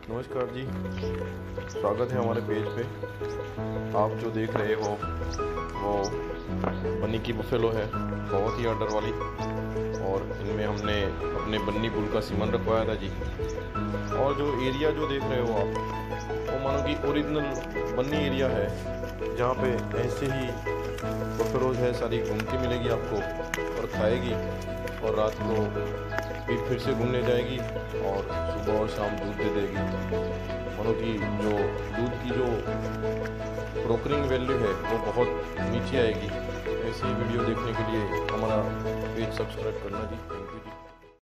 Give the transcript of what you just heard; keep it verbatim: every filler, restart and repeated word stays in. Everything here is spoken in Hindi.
नमस्कार जी, स्वागत है हमारे पेज पे। आप जो देख रहे हो वो बन्नी की बुफेलो है, बहुत ही ऑर्डर वाली। और इनमें हमने अपने बन्नी बुल का सीमन रखवाया था जी। और जो एरिया जो देख रहे हो आप, वो मानो कि ओरिजिनल बन्नी एरिया है, जहाँ पे ऐसे ही बुफेलोज है, सारी घूमती मिलेगी आपको और खाएगी, और रात को फिर फिर से घूमने जाएगी और सुबह और शाम दूध दे देगी। मानो कि जो दूध की जो ब्रोकरिंग वैल्यू है वो बहुत नीचे आएगी। ऐसी वीडियो देखने के लिए हमारा पेज सब्सक्राइब करना जी। Thank you ji.